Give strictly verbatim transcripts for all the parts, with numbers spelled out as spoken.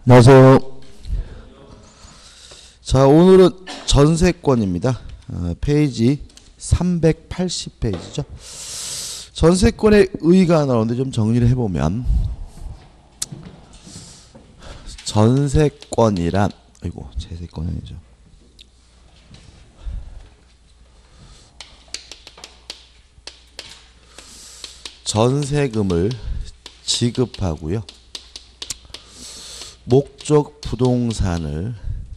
안녕하세요. 자, 오늘은 전세권입니다. 어, 페이지 삼백팔십 페이지죠. 전세권의 의의가 나오는데 좀 정리를 해보면, 전세권이란, 아이고, 제세권이 아니죠. 전세금을 지급하고요. 목적 부동산을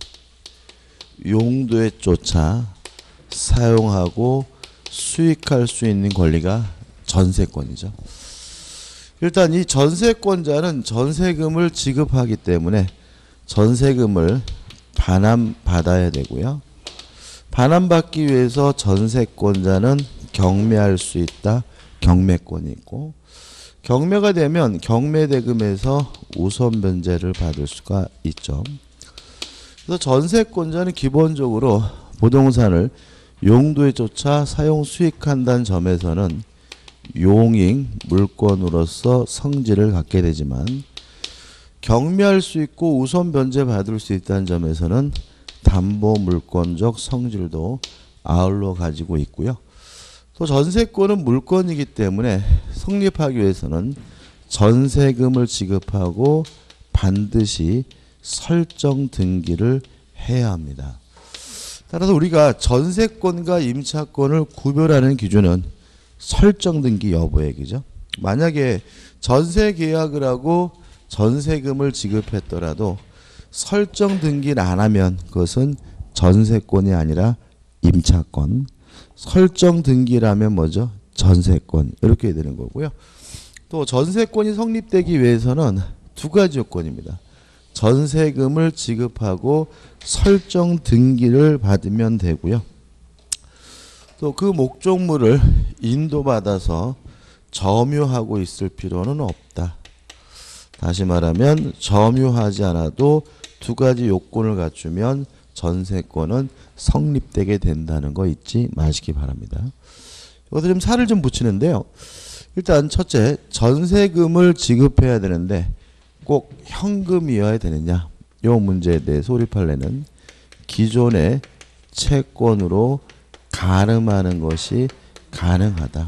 용도에 쫓아 사용하고 수익할 수 있는 권리가 전세권이죠. 일단 이 전세권자는 전세금을 지급하기 때문에 전세금을 반환받아야 되고요. 반환받기 위해서 전세권자는 경매할 수 있다. 경매권이 있고, 경매가 되면 경매대금에서 우선 변제를 받을 수가 있죠. 그래서 전세권자는 기본적으로 부동산을 용도에 쫓아 사용 수익한다는 점에서는 용익 물권으로서 성질을 갖게 되지만, 경매할 수 있고 우선 변제 받을 수 있다는 점에서는 담보 물권적 성질도 아울러 가지고 있고요. 또 전세권은 물권이기 때문에 성립하기 위해서는 전세금을 지급하고 반드시 설정 등기를 해야 합니다. 따라서 우리가 전세권과 임차권을 구별하는 기준은 설정 등기 여부 얘기죠. 만약에 전세 계약을 하고 전세금을 지급했더라도 설정 등기를 안 하면 그것은 전세권이 아니라 임차권, 설정 등기라면 뭐죠? 전세권, 이렇게 되는 거고요. 또 전세권이 성립되기 위해서는 두 가지 요건입니다. 전세금을 지급하고 설정 등기를 받으면 되고요. 또 그 목적물을 인도받아서 점유하고 있을 필요는 없다. 다시 말하면 점유하지 않아도 두 가지 요건을 갖추면 전세권은 성립되게 된다는 거 잊지 마시기 바랍니다. 이것도 좀 살을 좀 붙이는데요. 일단 첫째, 전세금을 지급해야 되는데 꼭 현금이어야 되느냐, 이 문제에 대해 소립할래는 기존의 채권으로 가름하는 것이 가능하다.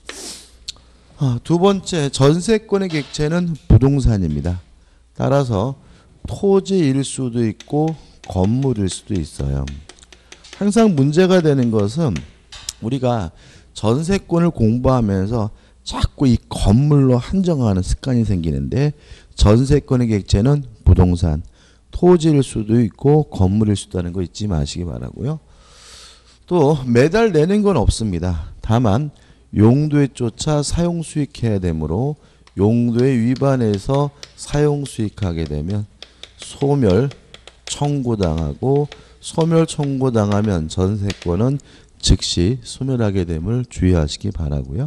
아, 두 번째, 전세권의 객체는 부동산입니다. 따라서 토지일 수도 있고 건물일 수도 있어요. 항상 문제가 되는 것은 우리가 전세권을 공부하면서 자꾸 이 건물로 한정하는 습관이 생기는데, 전세권의 객체는 부동산, 토지일 수도 있고 건물일 수도 있다는 거 잊지 마시기 바라고요. 또 매달 내는 건 없습니다. 다만 용도에 쫓아 사용 수익해야 되므로 용도에 위반해서 사용 수익하게 되면 소멸 청구당하고, 소멸 청구당하면 전세권은 즉시 소멸하게 됨을 주의하시기 바라고요.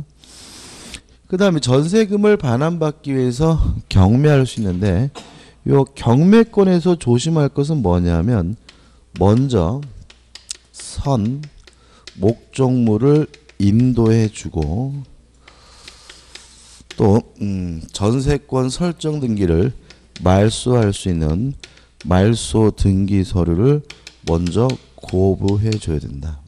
그 다음에 전세금을 반환받기 위해서 경매할 수 있는데, 이 경매권에서 조심할 것은 뭐냐면, 먼저 선 목적물을 인도해 주고, 또 음, 전세권 설정 등기를 말소할 수 있는 말소 등기 서류를 먼저 교부해 줘야 된다.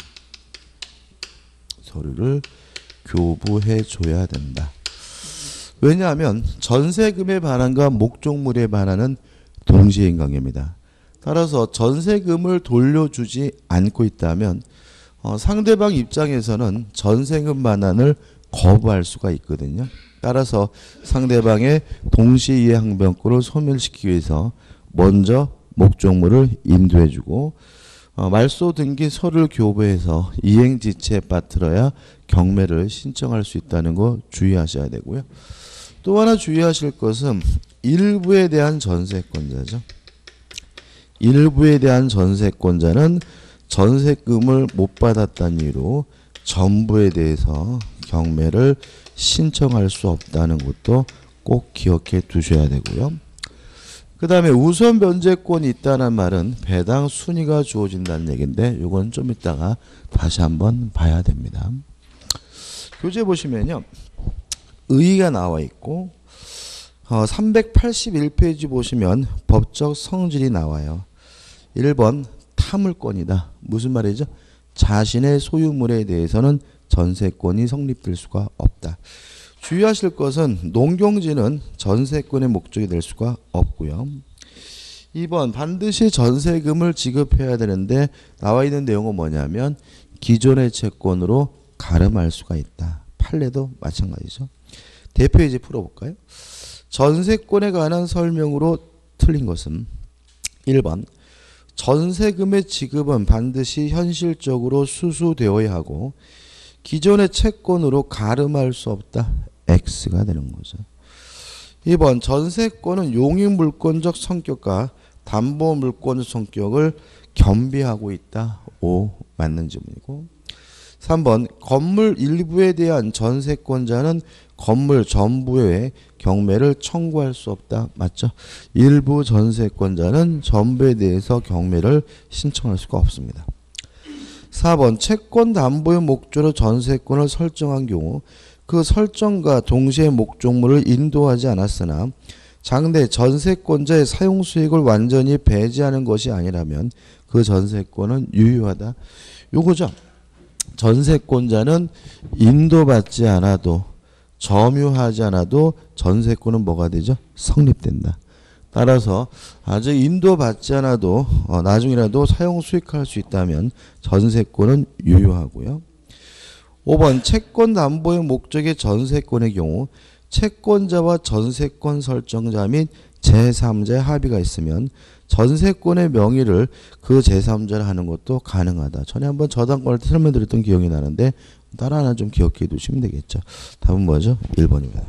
서류를 교부해 줘야 된다. 왜냐하면 전세금의 반환과 목적물의 반환은 동시에 인관계입니다. 따라서 전세금을 돌려주지 않고 있다면 어, 상대방 입장에서는 전세금 반환을 거부할 수가 있거든요. 따라서 상대방의 동시이해 항변권을 소멸시키기 위해서 먼저 목적물을 인도해주고, 어, 말소 등기 서류를 교부해서 이행지체에 빠뜨려야 경매를 신청할 수 있다는 거 주의하셔야 되고요. 또 하나 주의하실 것은 일부에 대한 전세권자죠. 일부에 대한 전세권자는 전세금을 못 받았다는 이유로 전부에 대해서 경매를 신청할 수 없다는 것도 꼭 기억해 두셔야 되고요. 그 다음에 우선 변제권이 있다는 말은 배당 순위가 주어진다는 얘기인데, 이건 좀 이따가 다시 한번 봐야 됩니다. 교재 보시면요, 의의가 나와 있고, 어, 삼백팔십일 페이지 보시면 법적 성질이 나와요. 일 번 타물권이다. 무슨 말이죠? 자신의 소유물에 대해서는 전세권이 성립될 수가 없다. 주의하실 것은 농경지는 전세권의 목적이 될 수가 없고요. 이 번 반드시 전세금을 지급해야 되는데 나와 있는 내용은 뭐냐면 기존의 채권으로 가름할 수가 있다. 판례도 마찬가지죠. 대표 예제 풀어볼까요? 전세권에 관한 설명으로 틀린 것은 일 번 전세금의 지급은 반드시 현실적으로 수수되어야 하고 기존의 채권으로 가름할 수 없다. X가 되는 거죠. 이 번 전세권은 용익물권적 성격과 담보물권적 성격을 겸비하고 있다. O 맞는 질문이고 삼 번 건물 일부에 대한 전세권자는 건물 전부의 경매를 청구할 수 없다. 맞죠? 일부 전세권자는 전부에 대해서 경매를 신청할 수가 없습니다. 사 번 채권 담보의 목적으로 전세권을 설정한 경우 그 설정과 동시에 목적물을 인도하지 않았으나 장래 전세권자의 사용 수익을 완전히 배제하는 것이 아니라면 그 전세권은 유효하다. 요거죠. 전세권자는 인도받지 않아도 점유하지 않아도 전세권은 뭐가 되죠? 성립된다. 따라서 아직 인도받지 않아도 어, 나중이라도 사용 수익할 수 있다면 전세권은 유효하고요. 오 번 채권 담보의 목적의 전세권의 경우 채권자와 전세권 설정자 및 제삼자의 합의가 있으면 전세권의 명의를 그 제삼자를 하는 것도 가능하다. 전에 한번 저당권을 설명드렸던 기억이 나는데 따라 하나 좀 기억해 두시면 되겠죠. 답은 뭐죠? 일 번입니다.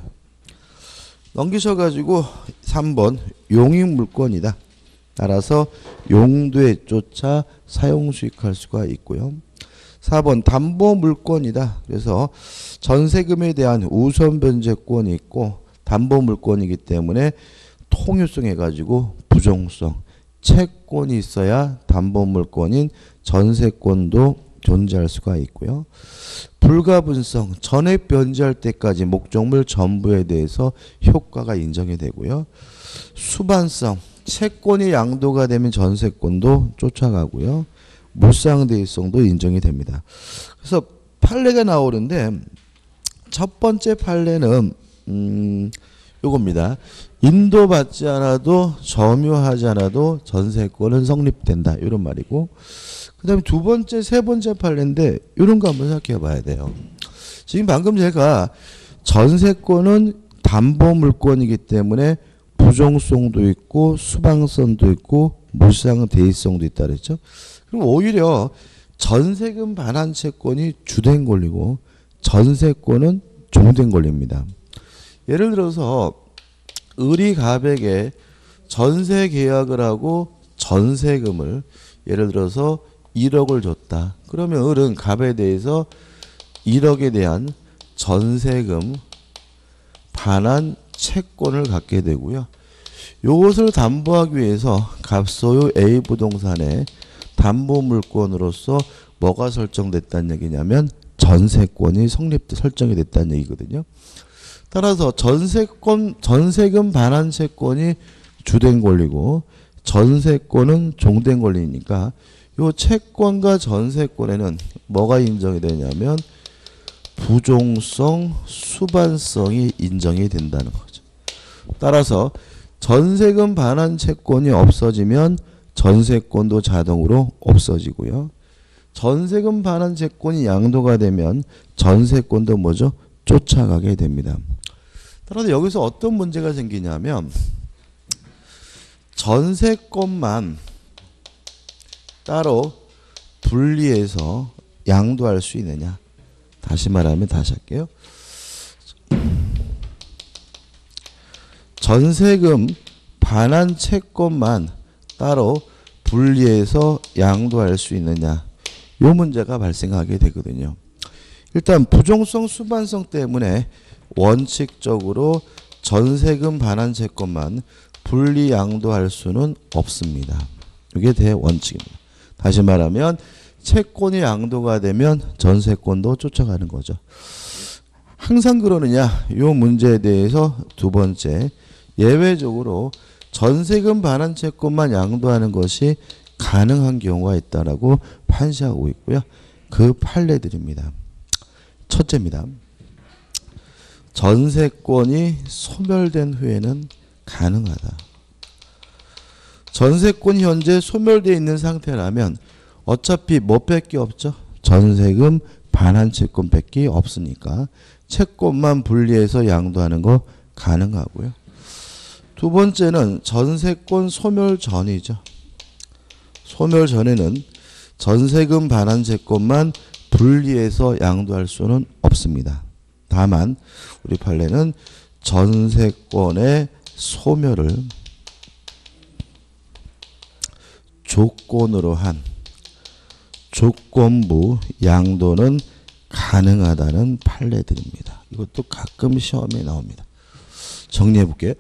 넘기셔가지고 삼 번 용익물권이다. 따라서 용도에 쫓아 사용 수익할 수가 있고요. 사 번 담보물권이다. 그래서 전세금에 대한 우선 변제권이 있고 담보물권이기 때문에 통유성 해가지고 부종성 채권이 있어야 담보물권인 전세권도 존재할 수가 있고요. 불가분성 전액 변제할 때까지 목적물 전부에 대해서 효과가 인정이 되고요. 수반성 채권이 양도가 되면 전세권도 쫓아가고요. 무상대위성도 인정이 됩니다. 그래서 판례가 나오는데 첫 번째 판례는 음, 요겁니다. 인도받지 않아도 점유하지 않아도 전세권은 성립된다. 이런 말이고 그 다음에 두 번째 세 번째 판례인데 이런 거 한번 생각해 봐야 돼요. 지금 방금 제가 전세권은 담보물권이기 때문에 부종성도 있고 수방성도 있고 무상대위성도 있다 그랬죠. 그럼 오히려 전세금 반환 채권이 주된 권리고 전세권은 종된 권리입니다. 예를 들어서 을이 갑에게 전세 계약을 하고 전세금을 예를 들어서 일억을 줬다. 그러면 을은 갑에 대해서 일억에 대한 전세금 반환 채권을 갖게 되고요. 이것을 담보하기 위해서 갑 소유 A 부동산에 담보물권으로서 뭐가 설정됐다는 얘기냐면 전세권이 성립 설정이 됐다는 얘기거든요. 따라서 전세권 전세금 반환 채권이 주된 권리고 전세권은 종된 권리니까 이 채권과 전세권에는 뭐가 인정이 되냐면 부종성, 수반성이 인정이 된다는 거죠. 따라서 전세금 반환 채권이 없어지면 전세권도 자동으로 없어지고요. 전세금 반환 채권이 양도가 되면 전세권도 뭐죠? 쫓아가게 됩니다. 따라서 여기서 어떤 문제가 생기냐면 전세권만 따로 분리해서 양도할 수 있느냐. 다시 말하면 다시 할게요. 전세금 반환 채권만 따로 분리해서 양도할 수 있느냐. 이 문제가 발생하게 되거든요. 일단 부종성 수반성 때문에 원칙적으로 전세금 반환 채권만 분리 양도할 수는 없습니다. 이게 대원칙입니다. 다시 말하면 채권이 양도가 되면 전세권도 쫓아가는 거죠. 항상 그러느냐? 이 문제에 대해서 두 번째 예외적으로 전세금 반환 채권만 양도하는 것이 가능한 경우가 있다라고 판시하고 있고요. 그 판례들입니다. 첫째입니다. 전세권이 소멸된 후에는 가능하다. 전세권이 현재 소멸되어 있는 상태라면 어차피 뭐 밖에 없죠? 전세금 반환 채권 밖에 없으니까 채권만 분리해서 양도하는 거 가능하고요. 두 번째는 전세권 소멸 전이죠. 소멸 전에는 전세금 반환 채권만 분리해서 양도할 수는 없습니다. 다만 우리 판례는 전세권의 소멸을 조건으로 한 조건부 양도는 가능하다는 판례들입니다. 이것도 가끔 시험에 나옵니다. 정리해 볼게요.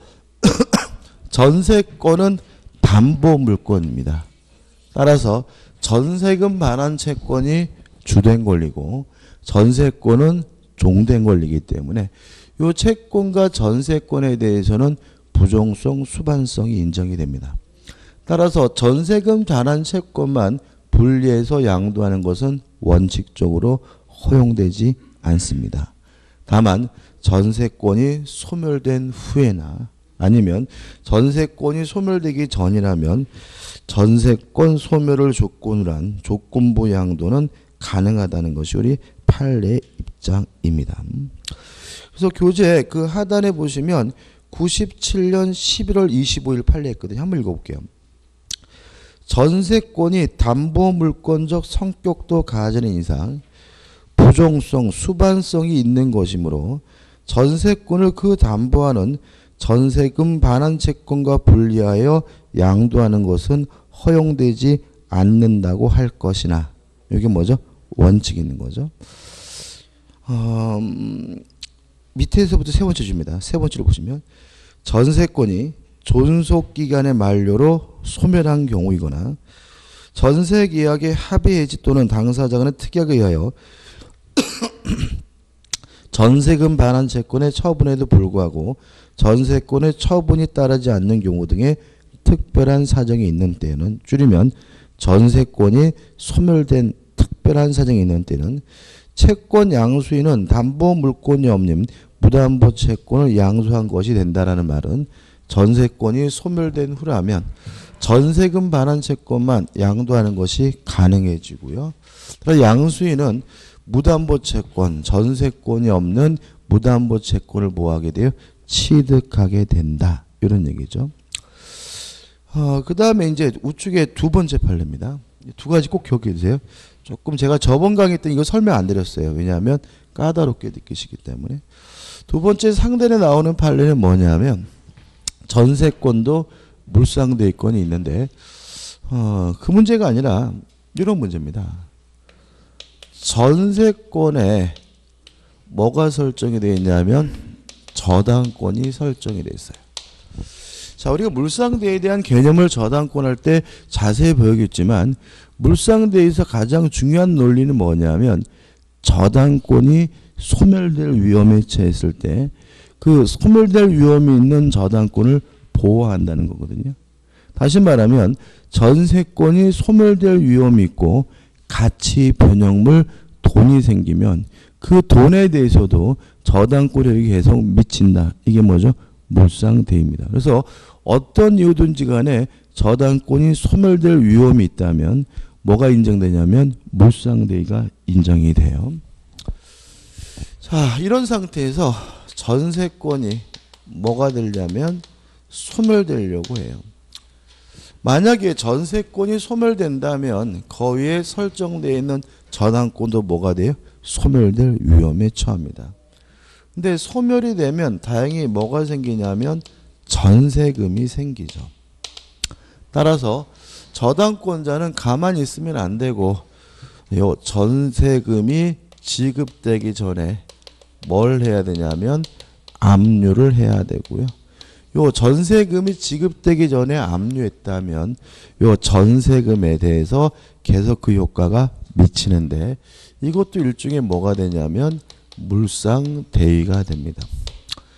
전세권은 담보 물권입니다. 따라서 전세금 반환 채권이 주된 권리고 전세권은 종된 권리이기 때문에 이 채권과 전세권에 대해서는 부종성, 수반성이 인정이 됩니다. 따라서 전세금 반환 채권만 분리해서 양도하는 것은 원칙적으로 허용되지 않습니다. 다만 전세권이 소멸된 후에나 아니면 전세권이 소멸되기 전이라면 전세권 소멸을 조건으로 한 조건부 양도는 가능하다는 것이 우리 판례 입장입니다. 그래서 교재 그 하단에 보시면 구십칠 년 십일월 이십오일 판례했거든요. 한번 읽어볼게요. 전세권이 담보물권적 성격도 가지는 이상 부종성, 수반성이 있는 것이므로 전세권을 그 담보하는 전세금 반환 채권과 분리하여 양도하는 것은 허용되지 않는다고 할 것이나 이게 뭐죠? 원칙이 있는 거죠. 어, 밑에서부터 세 번째 줍니다. 세 번째로 보시면 전세권이 존속기간의 만료로 소멸한 경우이거나 전세계약의 합의해지 또는 당사자 간의 특약에 의하여 전세금 반환 채권의 처분에도 불구하고 전세권의 처분이 따르지 않는 경우 등의 특별한 사정이 있는 때는 줄이면 전세권이 소멸된 특별한 사정이 있는 때는 채권 양수인은 담보 물권이 없는 무담보 채권을 양수한 것이 된다라는 말은 전세권이 소멸된 후라면 전세금 반환 채권만 양도하는 것이 가능해지고요. 양수인은 무담보 채권, 전세권이 없는 무담보 채권을 뭐하게 돼요? 취득하게 된다. 이런 얘기죠. 어, 그 다음에 이제 우측에 두 번째 판례입니다. 두 가지 꼭 기억해 주세요. 조금 제가 저번 강의 때 이거 설명 안 드렸어요. 왜냐하면 까다롭게 느끼시기 때문에. 두 번째 상단에 나오는 판례는 뭐냐면 전세권도 물상대위권이 있는데 어, 그 문제가 아니라 이런 문제입니다. 전세권에 뭐가 설정이 되어 있냐면 저당권이 설정이 되어 있어요. 자, 우리가 물상대에 대한 개념을 저당권 할 때 자세히 배우겠지만 물상대에서 가장 중요한 논리는 뭐냐면 저당권이 소멸될 위험에 처했을 때 그 소멸될 위험이 있는 저당권을 보호한다는 거거든요. 다시 말하면 전세권이 소멸될 위험이 있고 가치 변형물 돈이 생기면 그 돈에 대해서도 저당권이 계속 미친다. 이게 뭐죠? 물상대입니다. 그래서 어떤 이유든지 간에 저당권이 소멸될 위험이 있다면 뭐가 인정되냐면 물상대가 인정이 돼요. 자, 이런 상태에서 전세권이 뭐가 되려면 소멸되려고 해요. 만약에 전세권이 소멸된다면 거기에 설정되어 있는 저당권도 뭐가 돼요? 소멸될 위험에 처합니다. 근데 소멸이 되면 다행히 뭐가 생기냐면 전세금이 생기죠. 따라서 저당권자는 가만히 있으면 안 되고 요 전세금이 지급되기 전에 뭘 해야 되냐면 압류를 해야 되고요. 요 전세금이 지급되기 전에 압류했다면 요 전세금에 대해서 계속 그 효과가 미치는데 이것도 일종의 뭐가 되냐면 물상대위가 됩니다.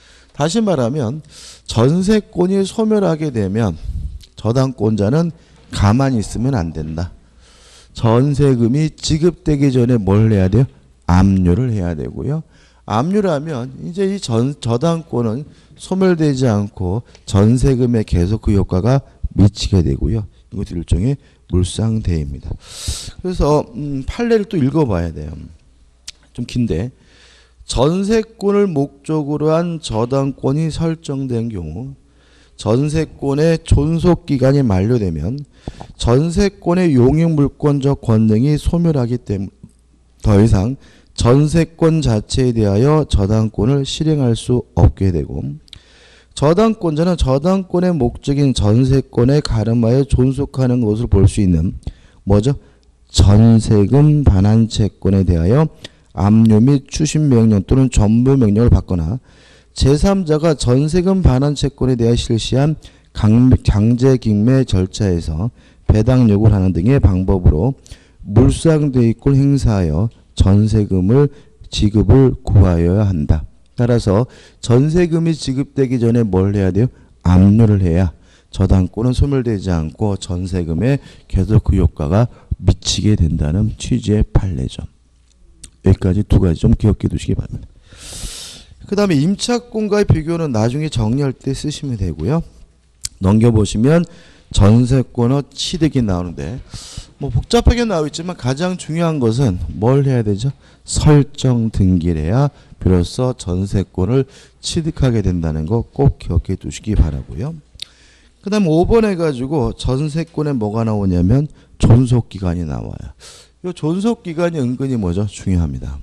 다시 말하면 전세권이 소멸하게 되면 저당권자는 가만히 있으면 안 된다. 전세금이 지급되기 전에 뭘 해야 돼요? 압류를 해야 되고요. 압류라면 이제 이 전, 저당권은 소멸되지 않고 전세금에 계속 그 효과가 미치게 되고요. 이것도 일종의 물상대입니다. 그래서 음, 판례를 또 읽어봐야 돼요. 좀 긴데 전세권을 목적으로 한 저당권이 설정된 경우 전세권의 존속기간이 만료되면 전세권의 용익물권적 권능이 소멸하기 때문에 더 이상 전세권 자체에 대하여 저당권을 실행할 수 없게 되고 저당권자는 저당권의 목적인 전세권에 가름하여 존속하는 것을 볼 수 있는 뭐죠? 전세금 반환채권에 대하여 압류 및 추심 명령 또는 전부 명령을 받거나 제삼자가 전세금 반환채권에 대해 실시한 강제경매 절차에서 배당 요구를 하는 등의 방법으로 물상대위권 행사하여 전세금을 지급을 구하여야 한다. 따라서 전세금이 지급되기 전에 뭘 해야 돼요? 압류를 해야 저당권은 소멸되지 않고 전세금에 계속 그 효과가 미치게 된다는 취지의 판례죠. 여기까지 두 가지 좀 기억해 두시기 바랍니다. 그 다음에 임차권과의 비교는 나중에 정리할 때 쓰시면 되고요. 넘겨보시면 전세권의 취득이 나오는데 뭐 복잡하게 나와 있지만 가장 중요한 것은 뭘 해야 되죠? 설정 등기를 해야 비로소 전세권을 취득하게 된다는 거 꼭 기억해 두시기 바라고요. 그 다음 오 번 해가지고 전세권에 뭐가 나오냐면 존속기간이 나와요. 이 존속기간이 은근히 뭐죠? 중요합니다.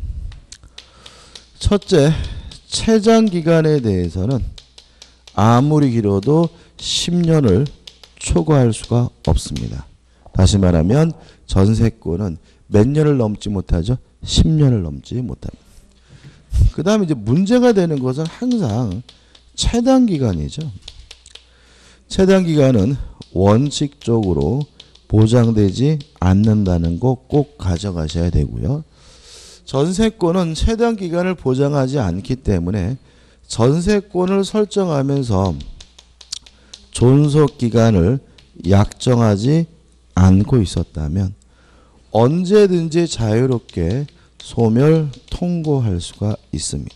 첫째, 채장기간에 대해서는 아무리 길어도 십 년을 초과할 수가 없습니다. 다시 말하면 전세권은 몇 년을 넘지 못하죠? 십 년을 넘지 못합니다. 그 다음에 이제 문제가 되는 것은 항상 채당기간이죠. 채당기간은 원칙적으로 보장되지 않는다는 거 꼭 가져가셔야 되고요. 전세권은 채당기간을 보장하지 않기 때문에 전세권을 설정하면서 존속기간을 약정하지 않고 있었다면 언제든지 자유롭게 소멸 통고할 수가 있습니다.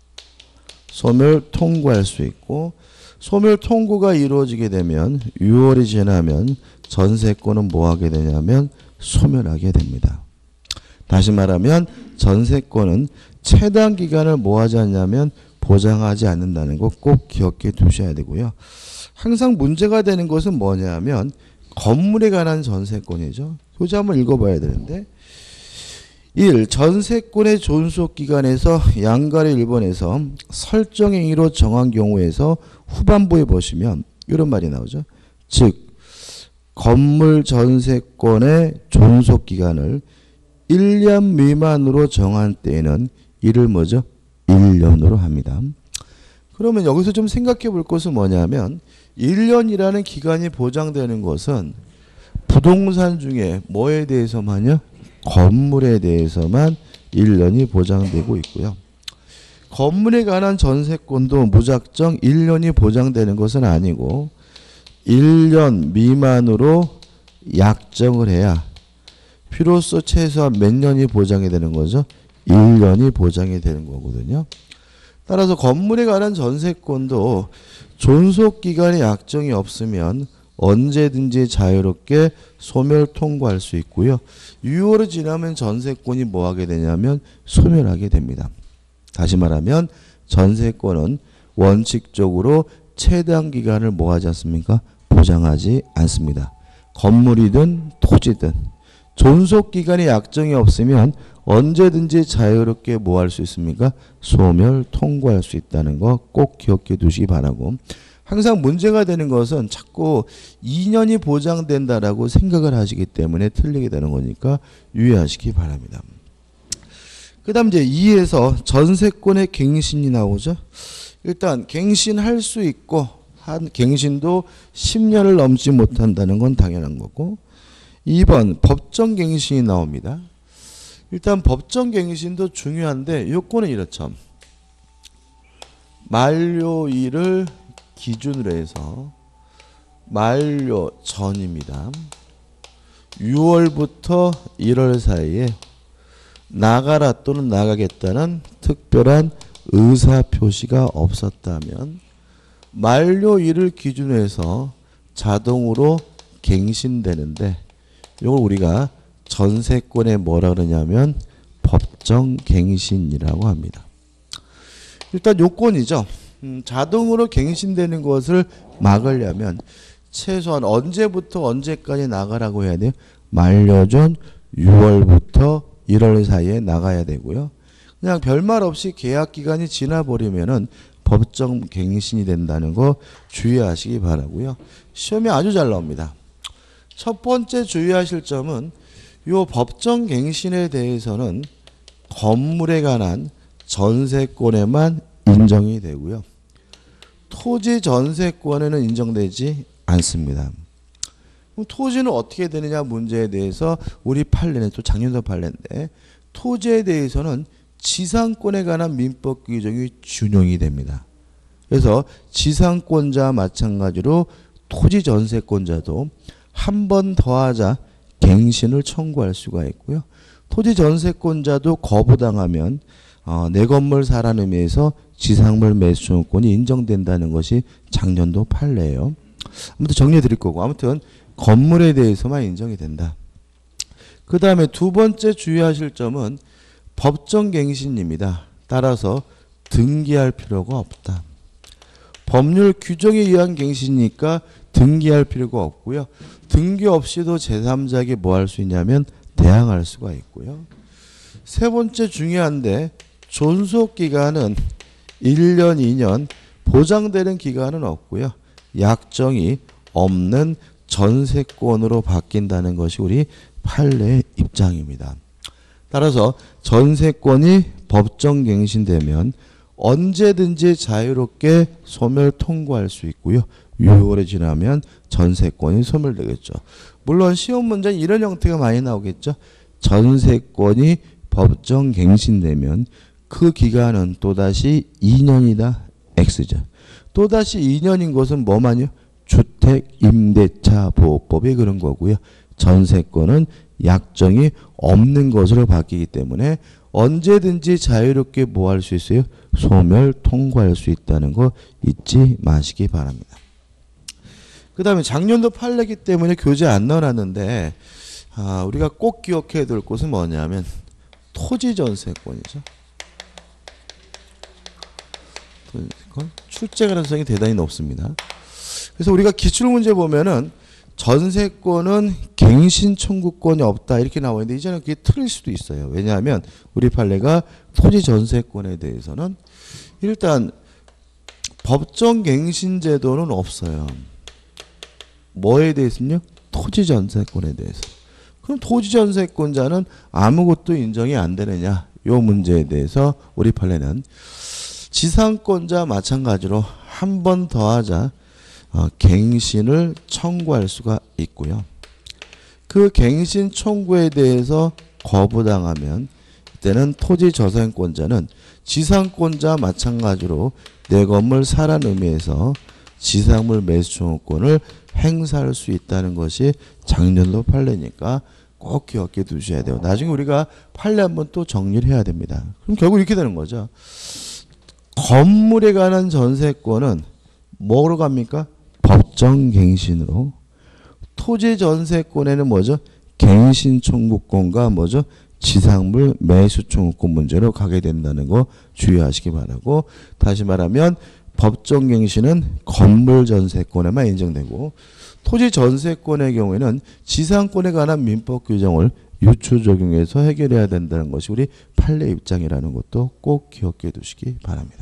소멸 통고할 수 있고 소멸 통고가 이루어지게 되면 유월이 지나면 전세권은 뭐하게 되냐면 소멸하게 됩니다. 다시 말하면 전세권은 채당기간을 뭐하지 않냐면 보장하지 않는다는 거 꼭 기억해 두셔야 되고요. 항상 문제가 되는 것은 뭐냐면 건물에 관한 전세권이죠. 교재 한번 읽어봐야 되는데 일. 전세권의 존속기간에서 양가리 일 번에서 설정행위로 정한 경우에서 후반부에 보시면 이런 말이 나오죠. 즉 건물 전세권의 존속기간을 일 년 미만으로 정한 때에는 이를 뭐죠? 일 년으로 합니다. 그러면 여기서 좀 생각해 볼 것은 뭐냐면 일 년이라는 기간이 보장되는 것은 부동산 중에 뭐에 대해서만요? 건물에 대해서만 일 년이 보장되고 있고요. 건물에 관한 전세권도 무작정 일 년이 보장되는 것은 아니고 일 년 미만으로 약정을 해야 비로소 최소한 몇 년이 보장이 되는 거죠? 일 년이 보장이 되는 거거든요. 따라서 건물에 관한 전세권도 존속기간의 약정이 없으면 언제든지 자유롭게 소멸 통고할 수 있고요. 유월이 지나면 전세권이 뭐하게 되냐면 소멸하게 됩니다. 다시 말하면 전세권은 원칙적으로 최단기간을 뭐하지 않습니까? 보장하지 않습니다. 건물이든 토지든 존속기간의 약정이 없으면 언제든지 자유롭게 뭐 할 수 있습니까? 소멸 통고할 수 있다는 거 꼭 기억해 두시기 바라고 항상 문제가 되는 것은 자꾸 이 년이 보장된다라고 생각을 하시기 때문에 틀리게 되는 거니까 유의하시기 바랍니다. 그 다음 이제 이에서 전세권의 갱신이 나오죠. 일단 갱신할 수 있고 한 갱신도 십 년을 넘지 못한다는 건 당연한 거고 이 번 법정갱신이 나옵니다. 일단 법정갱신도 중요한데 요건은 이렇죠. 만료일을 기준으로 해서 만료 전입니다. 유월부터 일월 사이에 나가라 또는 나가겠다는 특별한 의사 표시가 없었다면 만료일을 기준으로 해서 자동으로 갱신되는데 이걸 우리가 전세권에 뭐라 그러냐면 법정갱신이라고 합니다. 일단 요건이죠. 음, 자동으로 갱신되는 것을 막으려면 최소한 언제부터 언제까지 나가라고 해야 돼요? 만료전 유월부터 일월 사이에 나가야 되고요. 그냥 별말 없이 계약 기간이 지나버리면은 법정 갱신이 된다는 거 주의하시기 바라고요. 시험에 아주 잘 나옵니다. 첫 번째 주의하실 점은 이 법정 갱신에 대해서는 건물에 관한 전세권에만 인정이 되고요. 토지 전세권에는 인정되지 않습니다. 그럼 토지는 어떻게 되느냐 문제에 대해서 우리 판례는 또 작년도 판례인데 토지에 대해서는 지상권에 관한 민법 규정이 준용이 됩니다. 그래서 지상권자와 마찬가지로 토지 전세권자도 한 번 더하자 갱신을 청구할 수가 있고요. 토지 전세권자도 거부당하면 어, 내 건물 사라는 의미에서 지상물 매수 청구권이 인정된다는 것이 작년도 판례예요. 아무튼 정리해 드릴 거고 아무튼 건물에 대해서만 인정이 된다. 그 다음에 두 번째 주의하실 점은 법정갱신입니다. 따라서 등기할 필요가 없다. 법률 규정에 의한 갱신이니까 등기할 필요가 없고요. 등기 없이도 제삼자에게 뭐 할 수 있냐면 대항할 수가 있고요. 세 번째 중요한데 존속기간은 일 년, 이 년 보장되는 기간은 없고요. 약정이 없는 전세권으로 바뀐다는 것이 우리 판례의 입장입니다. 따라서 전세권이 법정갱신되면 언제든지 자유롭게 소멸 통고할 수 있고요. 유월에 지나면 전세권이 소멸되겠죠. 물론 시험 문제는 이런 형태가 많이 나오겠죠. 전세권이 법정갱신되면 그 기간은 또다시 이 년이다. X죠. 또다시 이 년인 것은 뭐만요? 주택임대차보호법이 그런 거고요. 전세권은 약정이 없는 것으로 바뀌기 때문에 언제든지 자유롭게 뭐 할 수 있어요? 소멸 통고할 수 있다는 거 잊지 마시기 바랍니다. 그 다음에 작년도 판례기 때문에 교재 안 넣어놨는데 아, 우리가 꼭 기억해야 될 것은 뭐냐면 토지 전세권이죠. 출제 가능성이 대단히 높습니다. 그래서 우리가 기출문제 보면은 전세권은 갱신 청구권이 없다 이렇게 나와 있는데 이제는 그게 틀릴 수도 있어요. 왜냐하면 우리 판례가 토지 전세권에 대해서는 일단 법정 갱신 제도는 없어요. 뭐에 대해서는요? 토지 전세권에 대해서. 그럼 토지 전세권자는 아무것도 인정이 안 되느냐? 요 문제에 대해서 우리 판례는 지상권자 마찬가지로 한 번 더하자 어, 갱신을 청구할 수가 있고요. 그 갱신 청구에 대해서 거부당하면 그때는 토지 저생권자는 지상권자 마찬가지로 내 건물 사라는 의미에서 지상물 매수 청구권을 행사할 수 있다는 것이 작년도 판례니까 꼭 기억해 두셔야 돼요. 나중에 우리가 판례 한번 또 정리를 해야 됩니다. 그럼 결국 이렇게 되는 거죠. 건물에 관한 전세권은 뭐로 갑니까? 법정갱신으로. 토지 전세권에는 뭐죠? 갱신 청구권과 뭐죠? 지상물 매수 청구권 문제로 가게 된다는 거 주의하시기 바라고, 다시 말하면 법정갱신은 건물 전세권에만 인정되고 토지 전세권의 경우에는 지상권에 관한 민법 규정을 유추 적용해서 해결해야 된다는 것이 우리 판례 입장이라는 것도 꼭 기억해 두시기 바랍니다.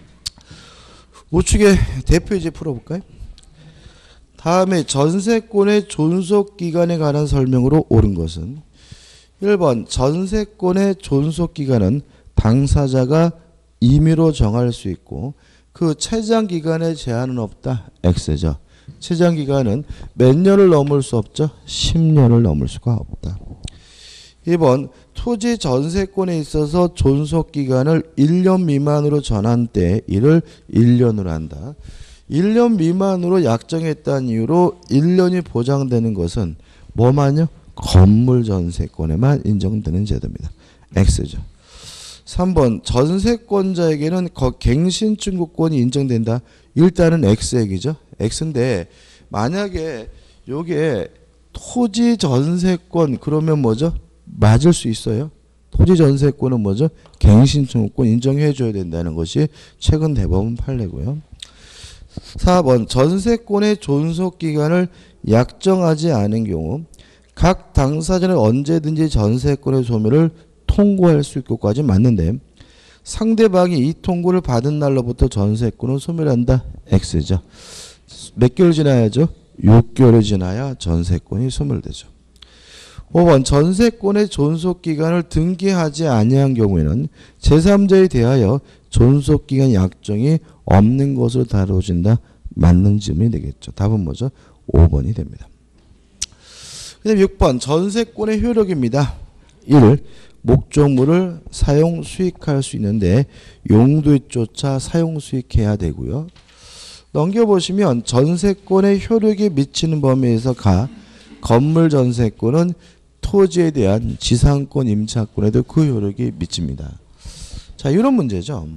우측에 대표이제 풀어볼까요? 다음에 전세권의 존속기간에 관한 설명으로 옳은 것은 일 번 전세권의 존속기간은 당사자가 임의로 정할 수 있고 그 최장기간에 제한은 없다. X죠. 최장기간은 몇 년을 넘을 수 없죠? 십 년을 넘을 수가 없다. 이 번 토지 전세권에 있어서 존속기간을 일 년 미만으로 전한 때 이를 일 년으로 한다. 일 년 미만으로 약정했다는 이유로 일 년이 보장되는 것은 뭐만요? 건물 전세권에만 인정되는 제도입니다. X죠. 삼 번 전세권자에게는 갱신증구권이 인정된다. 일단은 X액이죠. X인데 만약에 요게 토지 전세권 그러면 뭐죠? 맞을 수 있어요. 토지 전세권은 뭐죠? 갱신증구권 인정해 줘야 된다는 것이 최근 대법원 판례고요. 사 번 전세권의 존속기간을 약정하지 않은 경우 각 당사자는 언제든지 전세권의 소멸을 통고할 수 있고까지 맞는데 상대방이 이 통고를 받은 날로부터 전세권을 소멸한다. X죠. 몇 개월 지나야죠? 육 개월이 지나야 전세권이 소멸되죠. 오 번 전세권의 존속기간을 등기하지 아니한 경우에는 제삼자에 대하여 존속기간 약정이 없는 것으로 다뤄진다. 맞는 질문이 되겠죠. 답은 뭐죠? 오 번이 됩니다. 그 다음 육 번 전세권의 효력입니다. 일. 목적물을 사용 수익할 수 있는데 용도에 쫓아 사용 수익해야 되고요. 넘겨보시면 전세권의 효력이 미치는 범위에서 가 건물 전세권은 토지에 대한 지상권 임차권에도 그 효력이 미칩니다. 자, 이런 문제죠.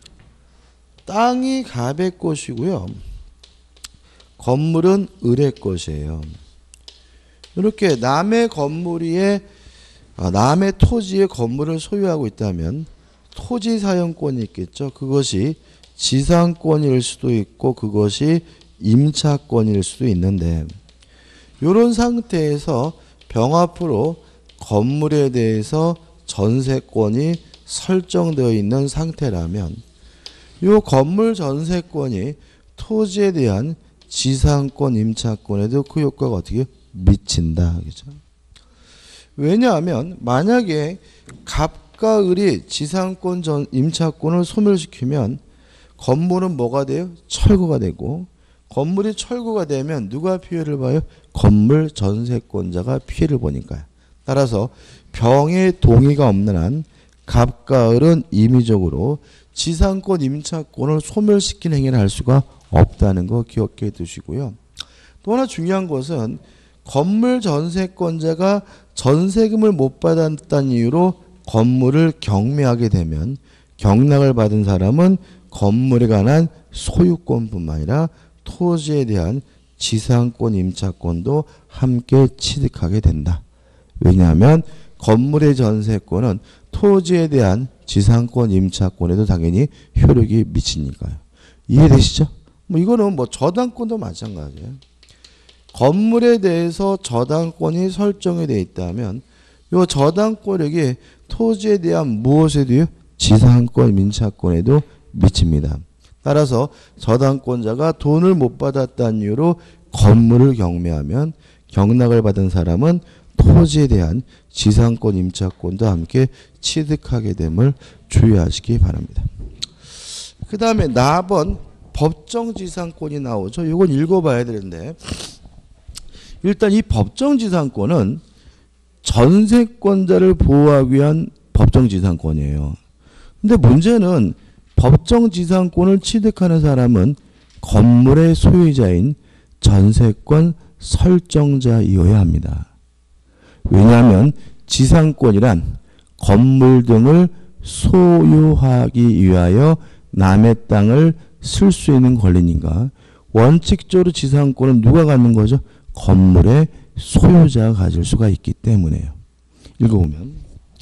땅이 갑의 것이고요. 건물은 을의 것이에요. 이렇게 남의 건물 위에 남의 토지에 건물을 소유하고 있다면 토지 사용권이 있겠죠. 그것이 지상권일 수도 있고 그것이 임차권일 수도 있는데 이런 상태에서 병합으로 건물에 대해서 전세권이 설정되어 있는 상태라면 이 건물 전세권이 토지에 대한 지상권 임차권에도 그 효과가 어떻게 미친다. 그죠? 왜냐하면 만약에 갑과 을이 지상권 전 임차권을 소멸시키면 건물은 뭐가 돼요? 철거가 되고 건물이 철거가 되면 누가 피해를 봐요? 건물 전세권자가 피해를 보니까요. 따라서 병의 동의가 없는 한 갑과 을은 임의적으로 지상권 임차권을 소멸시키는 행위를 할 수가 없다는 거 기억해 두시고요. 또 하나 중요한 것은 건물 전세권자가 전세금을 못 받았다는 이유로 건물을 경매하게 되면 경락을 받은 사람은 건물에 관한 소유권뿐만 아니라 토지에 대한 지상권 임차권도 함께 취득하게 된다. 왜냐하면 건물의 전세권은 토지에 대한 지상권 임차권에도 당연히 효력이 미치니까요. 이해되시죠? 뭐 이거는 뭐 저당권도 마찬가지예요. 건물에 대해서 저당권이 설정이 되어 있다면 이 저당권력이 토지에 대한 무엇에도요? 지상권 임차권에도 미칩니다. 따라서 저당권자가 돈을 못 받았다는 이유로 건물을 경매하면 경락을 받은 사람은 토지에 대한 지상권 임차권도 함께 취득하게 됨을 주의하시기 바랍니다. 그 다음에 사 번 법정지상권이 나오죠. 이건 읽어봐야 되는데 일단 이 법정지상권은 전세권자를 보호하기 위한 법정지상권이에요. 근데 문제는 법정지상권을 취득하는 사람은 건물의 소유자인 전세권 설정자이어야 합니다. 왜냐하면 지상권이란 건물 등을 소유하기 위하여 남의 땅을 쓸 수 있는 권리니까 원칙적으로 지상권은 누가 갖는 거죠? 건물의 소유자가 가질 수가 있기 때문에요. 읽어보면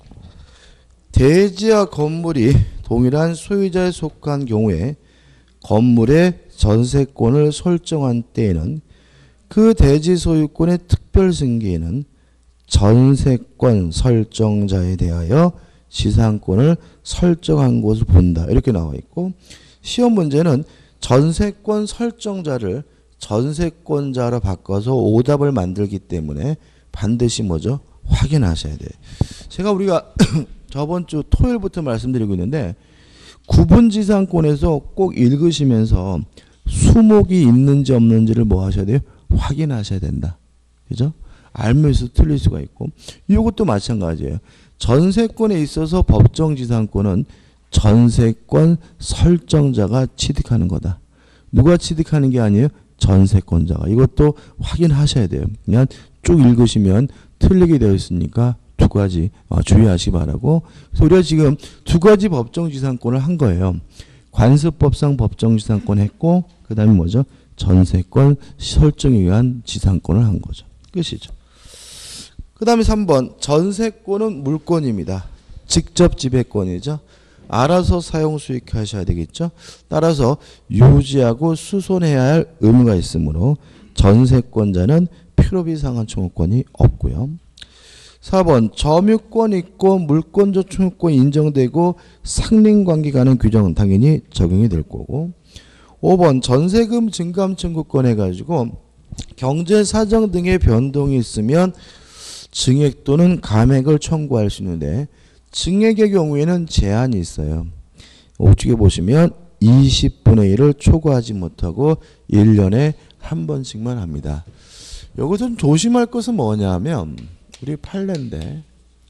대지와 건물이 동일한 소유자에 속한 경우에 건물의 전세권을 설정한 때에는 그 대지 소유권의 특별 승계에는 전세권 설정자에 대하여 지상권을 설정한 것을 본다. 이렇게 나와 있고 시험 문제는 전세권 설정자를 전세권자로 바꿔서 오답을 만들기 때문에 반드시 뭐죠? 확인하셔야 돼요. 제가 우리가 저번 주 토요일부터 말씀드리고 있는데 구분지상권에서 꼭 읽으시면서 수목이 있는지 없는지를 뭐 하셔야 돼요? 확인하셔야 된다. 그죠? 알면서 틀릴 수가 있고 이것도 마찬가지예요. 전세권에 있어서 법정지상권은 전세권 설정자가 취득하는 거다. 누가 취득하는 게 아니에요? 전세권자가. 이것도 확인하셔야 돼요. 그냥 쭉 읽으시면 틀리게 되어 있으니까 두 가지 주의하시기 바라고. 그래서 우리가 지금 두 가지 법정지상권을 한 거예요. 관습법상 법정지상권 했고 그 다음에 뭐죠? 전세권 설정에 의한 지상권을 한 거죠. 끝이죠. 그 다음에 삼 번 전세권은 물권입니다. 직접 지배권이죠. 알아서 사용 수익하셔야 되겠죠. 따라서 유지하고 수손해야 할 의무가 있으므로 전세권자는 필요비 상환 청구권이 없고요. 사 번 점유권 있고 물권적 청구권이 인정되고 상린관계가는 규정은 당연히 적용이 될 거고. 오 번 전세금 증감 청구권 해가지고 경제사정 등의 변동이 있으면 증액 또는 감액을 청구할 수 있는데 증액의 경우에는 제한이 있어요. 우측에 보시면 이십분의 일을 초과하지 못하고 일 년에 한 번씩만 합니다. 여기서 조심할 것은 뭐냐면 우리 판례인데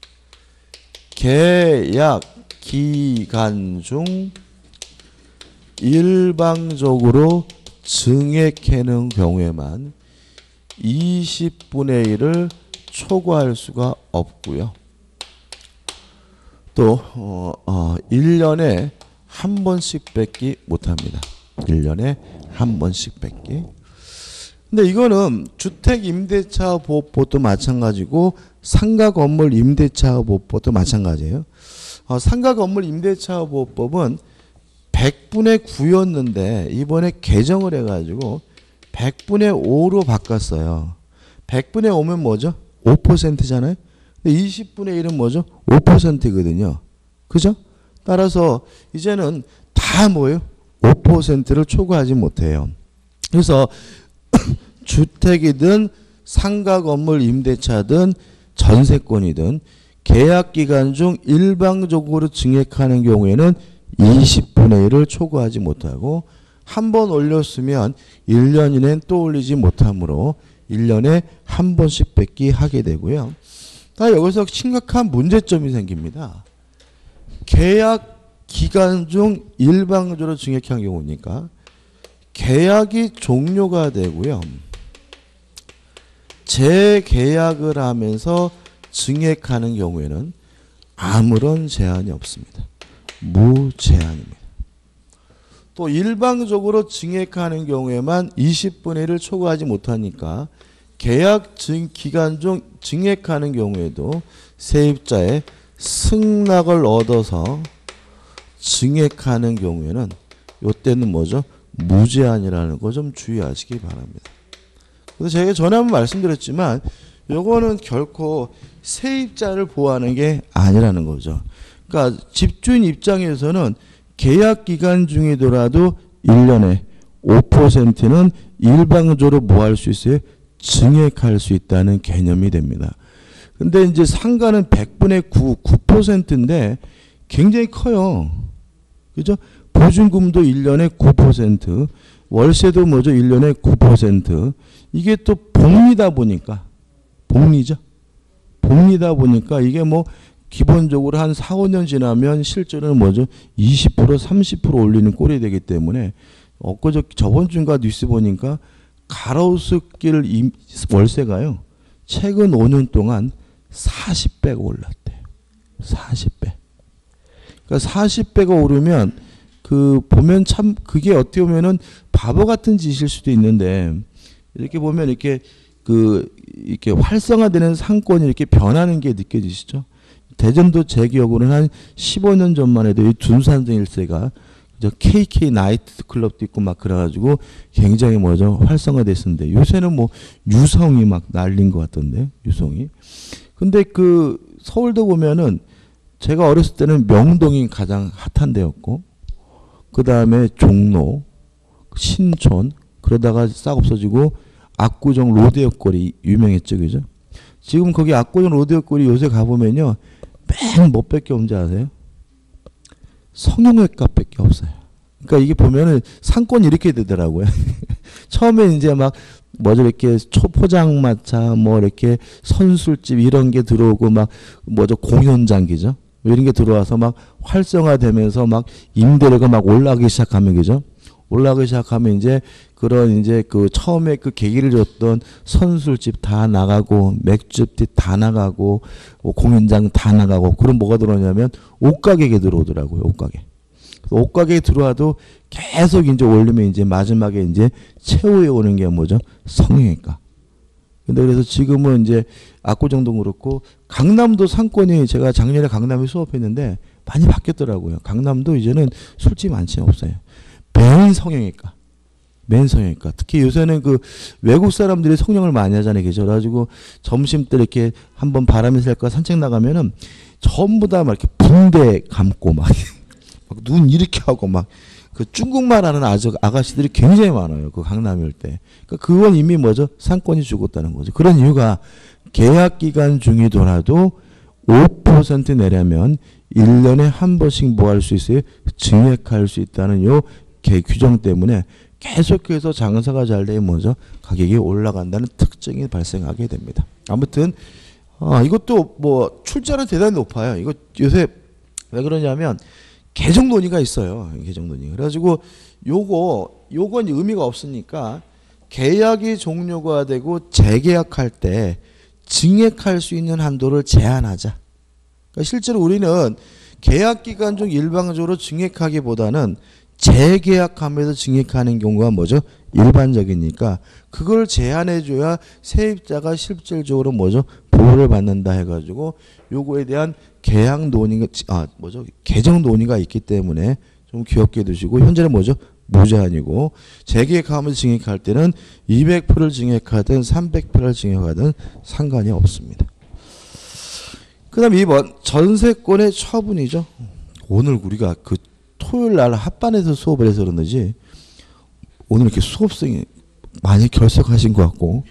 계약 기간 중 일방적으로 증액하는 경우에만 이십분의 일을 초과할 수가 없고요. 또 어, 어, 일 년에 한 번씩 뺏기 못합니다. 일 년에 한 번씩 뺏기. 근데 이거는 주택임대차보호법도 마찬가지고 상가건물 임대차보호법도 마찬가지예요. 어, 상가건물 임대차보호법은 백분의 구였는데 이번에 개정을 해가지고 백분의 오로 바꿨어요. 백분의 오면 뭐죠? 오 퍼센트잖아요. 근데 이십분의 일은 뭐죠? 오 퍼센트거든요. 그죠? 따라서 이제는 다 뭐예요? 오 퍼센트를 초과하지 못해요. 그래서 주택이든 상가 건물 임대차든 전세권이든 계약 기간 중 일방적으로 증액하는 경우에는 이십분의 일을 초과하지 못하고 한 번 올렸으면 일 년 이내는 또 올리지 못하므로 일 년에 한 번씩 뺏기 하게 되고요. 다 여기서 심각한 문제점이 생깁니다. 계약 기간 중 일방적으로 증액한 경우니까 계약이 종료가 되고요. 재계약을 하면서 증액하는 경우에는 아무런 제한이 없습니다. 무제한입니다. 또 일방적으로 증액하는 경우에만 이십분의 일을 초과하지 못하니까 계약 증 기간 중 증액하는 경우에도 세입자의 승낙을 얻어서 증액하는 경우에는 이때는 뭐죠? 무제한이라는 거 좀 주의하시기 바랍니다. 그래서 제가 전에 한번 말씀드렸지만 요거는 결코 세입자를 보호하는 게 아니라는 거죠. 그러니까 집주인 입장에서는 계약 기간 중이더라도 일 년에 오 퍼센트는 일방적으로 뭐 할 수 있어요? 증액할 수 있다는 개념이 됩니다. 근데 이제 상가는 백분의 구, 구 퍼센트인데 굉장히 커요. 그죠? 보증금도 일 년에 구 퍼센트, 월세도 뭐죠? 일 년에 구 퍼센트. 이게 또 복리다 보니까, 복리죠? 복리다 보니까 이게 뭐 기본적으로 한 사, 오 년 지나면 실제로는 뭐죠? 이십 퍼센트, 삼십 퍼센트 올리는 꼴이 되기 때문에 엊그저 저번 주인가 뉴스 보니까 가로수길 월세가요. 최근 오 년 동안 사십 배가 올랐대요. 사십 배. 그러니까 사십 배가 오르면 그 보면 참 그게 어떻게 보면은 바보 같은 짓일 수도 있는데 이렇게 보면 이렇게 그 이렇게 활성화되는 상권이 이렇게 변하는 게 느껴지시죠? 대전도 제 기억으로는 한 십오 년 전만 해도 이 둔산동 일세가 케이케이 나이트 클럽도 있고 막 그래가지고 굉장히 뭐죠 활성화됐었는데 요새는 뭐 유성이 막 날린 것 같던데 유성이. 근데 그 서울도 보면은 제가 어렸을 때는 명동이 가장 핫한 데였고 그 다음에 종로, 신촌 그러다가 싹 없어지고 압구정 로데오 거리 유명했죠, 그죠? 지금 거기 압구정 로데오 거리 요새 가보면요 맨 뭐밖에 없는지 아세요? 성형외과밖에 없어요. 그러니까 이게 보면은 상권이 이렇게 되더라고요. 처음에 이제 막 뭐죠 이렇게 초포장마차 뭐 이렇게 선술집 이런 게 들어오고 막 뭐죠 공연장기죠. 이런 게 들어와서 막 활성화되면서 막 임대료가 막 올라가기 시작하면 그죠? 올라가기 시작하면 이제 그런 이제 그 처음에 그 계기를 줬던 선술집 다 나가고 맥주집 다 나가고 뭐 공연장 다 나가고 그럼 뭐가 들어오냐면 옷가게에 들어오더라고요. 옷가게. 옷가게에 들어와도 계속 이제 올리면 이제 마지막에 이제 최후에 오는 게 뭐죠? 성형외과. 근데 그래서 지금은 이제 압구정도 그렇고 강남도 상권이 제가 작년에 강남에 수업했는데 많이 바뀌었더라고요. 강남도 이제는 술집 많지 없어요. 맨 성형외과. 맨 성형외과. 특히 요새는 그 외국 사람들이 성형을 많이 하잖아요. 그죠? 그래가지고 점심 때 이렇게 한번 바람이 쐴까 산책 나가면은 전부 다 막 이렇게 붕대 감고 막 눈 이렇게 하고 막 그 중국말 하는 아저, 아가씨들이 굉장히 많아요. 그 강남일 때. 그러니까 그건 이미 뭐죠? 상권이 죽었다는 거죠. 그런 이유가 계약 기간 중이더라도 오 퍼센트 내려면 일 년에 한 번씩 뭐 할 수 있어요? 증액할 수 있다는 요 개 규정 때문에 계속해서 장사가 잘 되면 뭐죠? 가격이 올라간다는 특징이 발생하게 됩니다. 아무튼 아, 이것도 뭐 출자는 대단히 높아요. 이거 요새 왜 그러냐면 계정 논의가 있어요. 계정 논의. 그래가지고 요거 요건 의미가 없으니까 계약이 종료가 되고 재계약할 때 증액할 수 있는 한도를 제한하자. 그러니까 실제로 우리는 계약 기간 중 일방적으로 증액하기보다는 재계약하면서 증액하는 경우가 뭐죠? 일반적이니까 그걸 제한해줘야 세입자가 실질적으로 뭐죠? 보호를 받는다 해가지고 요거에 대한 계약 논의가 아 뭐죠? 개정 논의가 있기 때문에 좀 귀엽게 두시고 현재는 뭐죠? 무제한이고 재계약하면서 증액할 때는 이백 퍼센트를 증액하든 삼백 퍼센트를 증액하든 상관이 없습니다. 그 다음 이 번 전세권의 처분이죠. 오늘 우리가 그 토요일 날 합반에서 수업을 해서 그런지 오늘 이렇게 수업생이 많이 결석하신 것 같고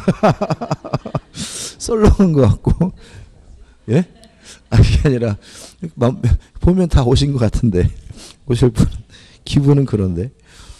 썰렁한 것 같고 예? 아니 그게 아니라 보면 다 오신 것 같은데 오실 분은 기분은 그런데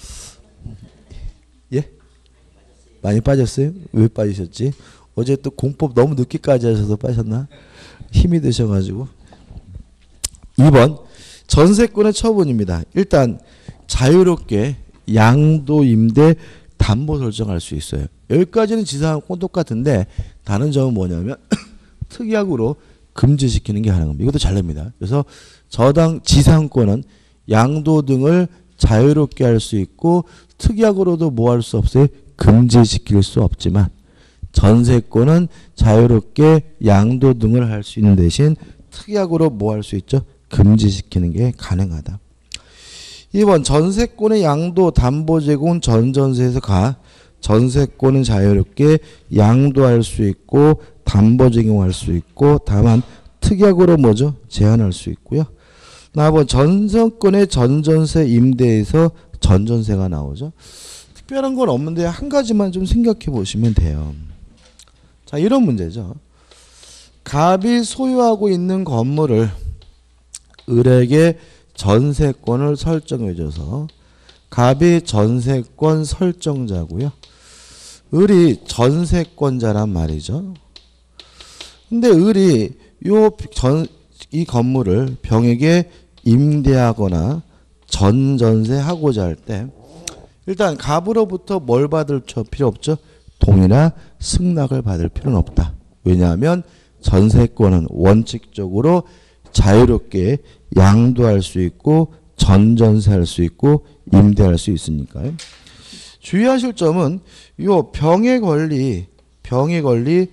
예? 많이 빠졌어요? 왜 빠지셨지? 어제 또 공법 너무 늦게까지 하셔서 빠졌나? 힘이 드셔가지고 이 번 전세권의 처분입니다. 일단 자유롭게 양도 임대 담보 설정할 수 있어요. 여기까지는 지상권 똑같은데 다른 점은 뭐냐면 특약으로 금지시키는 게 가능합니다. 이것도 잘 냅니다. 그래서 저당 지상권은 양도 등을 자유롭게 할 수 있고 특약으로도 뭐 할 수 없어요? 금지시킬 수 없지만 전세권은 자유롭게 양도 등을 할 수 있는 대신 특약으로 뭐 할 수 있죠? 금지시키는 게 가능하다. 이 번 전세권의 양도 담보 제공은 전전세에서 가. 전세권은 자유롭게 양도할 수 있고 담보 제공할 수 있고 다만 특약으로 뭐죠? 제한할 수 있고요. 나 번 전세권의 전전세 임대에서 전전세가 나오죠. 특별한 건 없는데 한 가지만 좀 생각해 보시면 돼요. 자, 이런 문제죠. 갑이 소유하고 있는 건물을 을에게 전세권을 설정해줘서 갑이 전세권 설정자고요. 을이 전세권자란 말이죠. 근데 을이 요 전, 이 건물을 병에게 임대하거나 전전세하고자 할 때 일단 갑으로부터 뭘 받을 필요 없죠? 동의나 승낙을 받을 필요는 없다. 왜냐하면 전세권은 원칙적으로 자유롭게 양도할 수 있고 전전세할 수 있고 임대할 수 있으니까요. 주의하실 점은 요 병의 권리, 병의 권리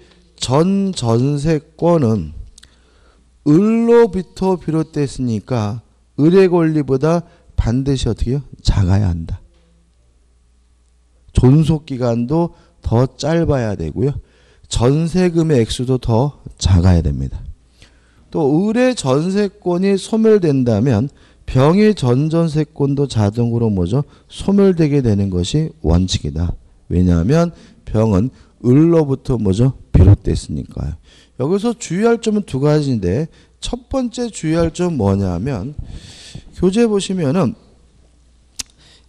전전세권은 을로부터 비롯됐으니까 을의 권리보다 반드시 어떻게 해요? 작아야 한다. 존속기간도 더 짧아야 되고요. 전세금의 액수도 더 작아야 됩니다. 또 을의 전세권이 소멸된다면 병의 전전세권도 자동으로 뭐죠? 소멸되게 되는 것이 원칙이다. 왜냐하면 병은 을로부터 뭐죠? 비롯됐으니까요. 여기서 주의할 점은 두 가지인데 첫 번째 주의할 점은 뭐냐면 교재 보시면은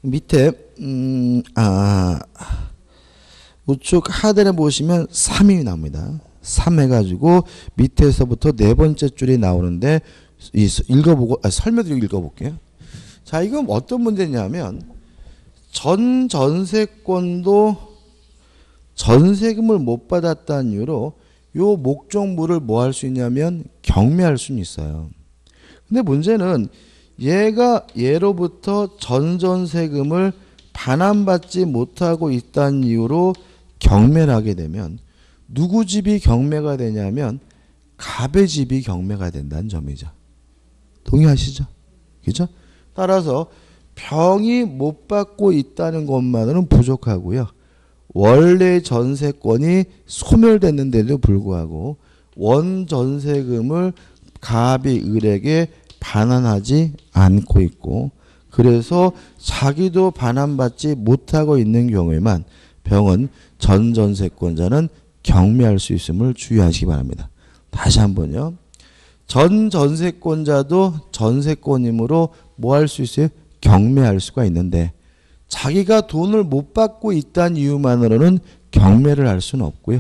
밑에 음, 아, 우측 하단에 보시면 삼이 나옵니다. 삼 해가지고 밑에서부터 네 번째 줄이 나오는데 이, 읽어보고 아, 설명드리고 읽어볼게요. 자, 이건 어떤 문제냐면 전 전세권도 전세금을 못 받았다는 이유로 요 목적물을 뭐 할 수 있냐면 경매할 수는 있어요. 근데 문제는 얘가 얘로부터 전전세금을 반환받지 못하고 있다는 이유로 경매를 하게 되면 누구 집이 경매가 되냐면 갑의 집이 경매가 된다는 점이죠. 동의하시죠? 그죠? 따라서 병이 못 받고 있다는 것만으로는 부족하고요. 원래 전세권이 소멸됐는데도 불구하고 원전세금을 갑이 을에게 반환하지 않고 있고 그래서 자기도 반환받지 못하고 있는 경우에만 병은 전전세권자는 경매할 수 있음을 주의하시기 바랍니다. 다시 한번요. 전전세권자도 전세권이므로 뭐 할 수 있어요? 경매할 수가 있는데 자기가 돈을 못 받고 있다는 이유만으로는 경매를 할 수는 없고요.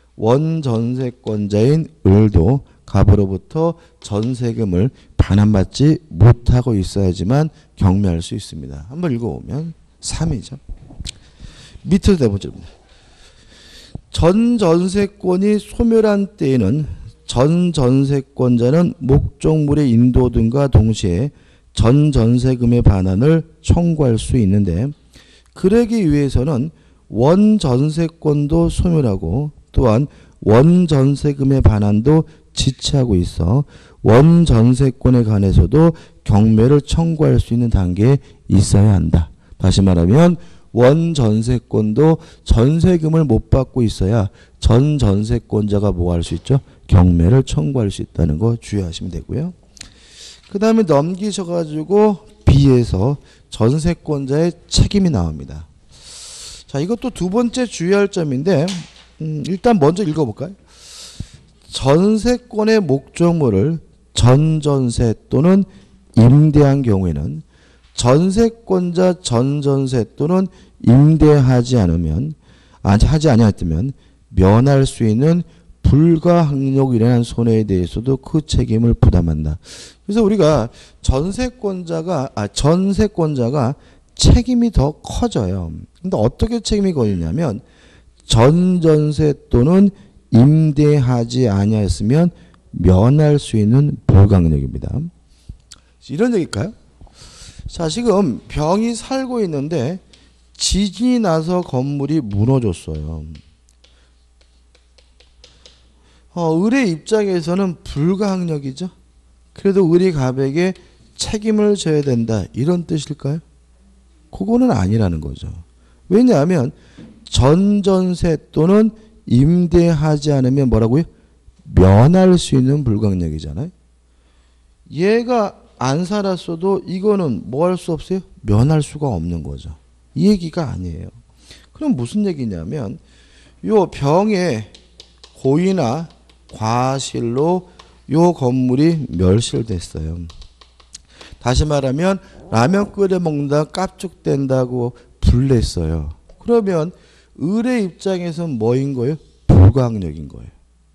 원전세권자인 을도 갑으로부터 전세금을 반환받지 못하고 있어야지만 경매할 수 있습니다. 한번 읽어보면 삼이죠. 밑으로 네 번째입니다. 전전세권이 소멸한 때에는 전전세권자는 목적물의 인도 등과 동시에 전전세금의 반환을 청구할 수 있는데 그러기 위해서는 원전세권도 소멸하고 또한 원전세금의 반환도 지체하고 있어 원전세권에 관해서도 경매를 청구할 수 있는 단계에 있어야 한다. 다시 말하면 원전세권도 전세금을 못 받고 있어야 전전세권자가 뭐 할 수 있죠? 경매를 청구할 수 있다는 거 주의하시면 되고요. 그 다음에 넘기셔가지고 B에서 전세권자의 책임이 나옵니다. 자, 이것도 두 번째 주의할 점인데 음, 일단 먼저 읽어볼까요? 전세권의 목적물을 전전세 또는 임대한 경우에는 전세권자 전전세 또는 임대하지 않으면 아니 하지 아니했다면 면할 수 있는 불가항력으로 인한 손해에 대해서도 그 책임을 부담한다. 그래서 우리가 전세권자가 아 전세권자가 책임이 더 커져요. 근데 어떻게 책임이 거느냐면 전전세 또는 임대하지 아니했으면 면할 수 있는 불가항력입니다. 이런 얘기일까요? 자, 지금 병이 살고 있는데 지진이 나서 건물이 무너졌어요. 어, 을의 입장에서는 불가항력이죠. 그래도 을이 갑에게 책임을 져야 된다. 이런 뜻일까요? 그거는 아니라는 거죠. 왜냐하면 전전세 또는 임대하지 않으면 뭐라고요? 면할 수 있는 불가항력이잖아요. 얘가 안 살았어도 이거는 뭐 할 수 없어요? 면할 수가 없는 거죠. 이 얘기가 아니에요. 그럼 무슨 얘기냐면 요 병의 고의나 과실로 요 건물이 멸실됐어요. 다시 말하면 라면 끓여 먹는다 깝죽된다고 불냈어요. 그러면 을의 입장에서는 뭐인 거예요? 불가항력인 거예요.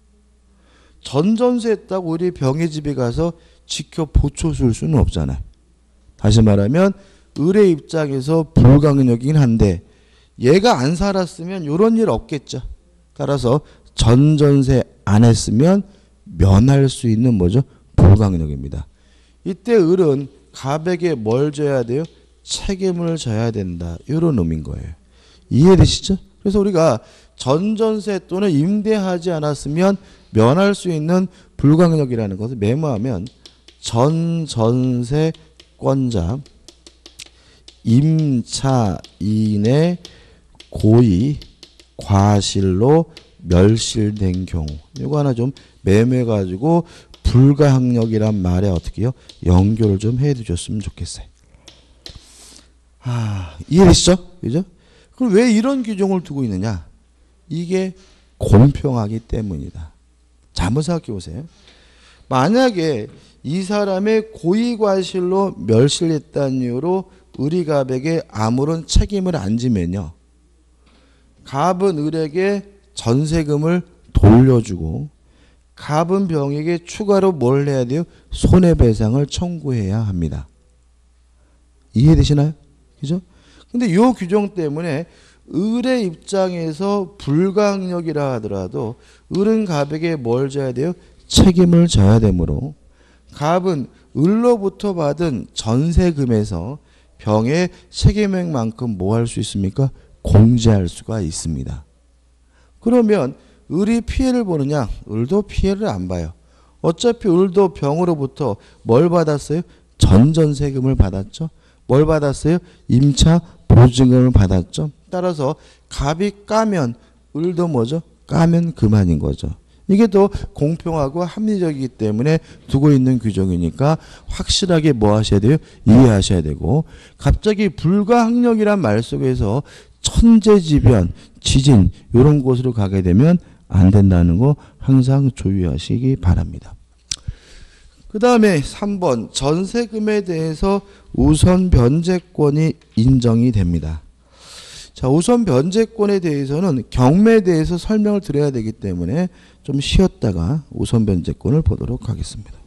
전전세 했다고 우리 병의 집에 가서 지켜 보초 줄 수는 없잖아요. 다시 말하면 을의 입장에서 불가항력이긴 한데 얘가 안 살았으면 이런 일 없겠죠. 따라서 전전세 안 했으면 면할 수 있는 뭐죠? 불가항력입니다. 이때 을은 갑에게 뭘 져야 돼요? 책임을 져야 된다. 이런 의미인 거예요. 이해되시죠? 그래서 우리가 전전세 또는 임대하지 않았으면 면할 수 있는 불가항력이라는 것을 메모하면 전전세권자 임차인의 고의 과실로 멸실된 경우 이거 하나 좀 메모해가지고 불가항력이란 말에 어떻게 해요? 연결을 좀 해두셨으면 좋겠어요. 아, 이해되시죠? 그죠? 그럼 왜 이런 규정을 두고 있느냐? 이게 공평하기 때문이다. 자, 한번 생각해 보세요. 만약에 이 사람의 고의과실로 멸실했다는 이유로 을이 갑에게 아무런 책임을 안 지면요. 갑은 을에게 전세금을 돌려주고 갑은 병에게 추가로 뭘 해야 돼요? 손해배상을 청구해야 합니다. 이해되시나요? 그죠? 근데 이 규정 때문에 을의 입장에서 불가항력이라 하더라도 을은 갑에게 뭘 져야 돼요? 책임을 져야 되므로 갑은 을로부터 받은 전세금에서 병의 책임액만큼 뭐 할 수 있습니까? 공제할 수가 있습니다. 그러면 을이 피해를 보느냐? 을도 피해를 안 봐요. 어차피 을도 병으로부터 뭘 받았어요? 전전세금을 받았죠. 뭘 받았어요? 임차 보증금을 받았죠. 따라서 갑이 까면 을도 뭐죠? 까면 그만인 거죠. 이게 더 공평하고 합리적이기 때문에 두고 있는 규정이니까 확실하게 뭐 하셔야 돼요? 이해하셔야 되고, 갑자기 불가항력이란 말 속에서 천재지변, 지진 이런 곳으로 가게 되면 안 된다는 거 항상 주의하시기 바랍니다. 그 다음에 삼 번 전세금에 대해서 우선 변제권이 인정이 됩니다. 자, 우선 변제권에 대해서는 경매에 대해서 설명을 드려야 되기 때문에 좀 쉬었다가 우선 변제권을 보도록 하겠습니다.